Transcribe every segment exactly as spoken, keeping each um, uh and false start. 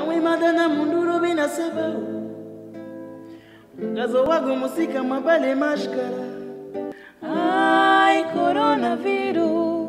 Nawe madana munduro bina sabau. Gazo wago musika mabale mashkara. Ai, coronavírus,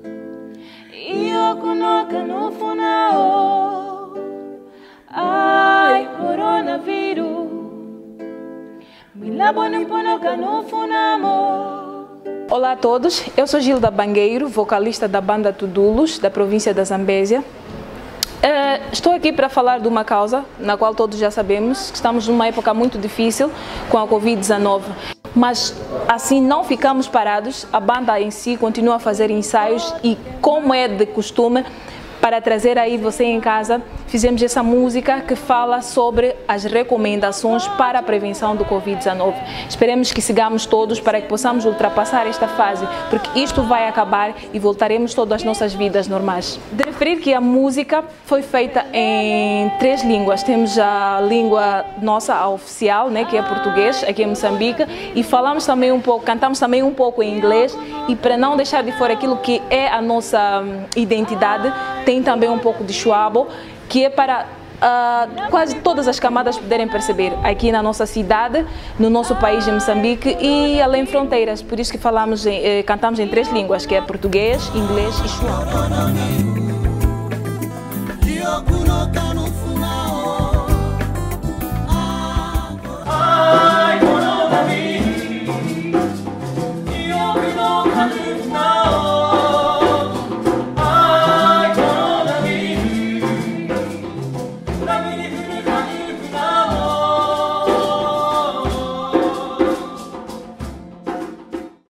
io kunoka no funao. Ai, coronavírus, milabo niponoka no funamo. Olá a todos, eu sou Gilda Bangueiro, vocalista da banda Tudulos, da província da Zambésia. Uh, estou aqui para falar de uma causa na qual todos já sabemos que estamos numa época muito difícil com a Covid dezenove. Mas assim não ficamos parados, a banda em si continua a fazer ensaios e, como é de costume, para trazer aí você em casa, fizemos essa música que fala sobre as recomendações para a prevenção do Covid dezenove. Esperemos que sigamos todos para que possamos ultrapassar esta fase, porque isto vai acabar e voltaremos todas as nossas vidas normais. De referir que a música foi feita em três línguas. Temos a língua nossa, a oficial, né, que é português, aqui em Moçambique, e falamos também um pouco, cantamos também um pouco em inglês, e para não deixar de fora aquilo que é a nossa identidade, tem também um pouco de Shwabo, que é para uh, quase todas as camadas poderem perceber aqui na nossa cidade, no nosso país, em Moçambique e além fronteiras. Por isso que falamos em, eh, cantamos em três línguas, que é português, inglês e Shwabo.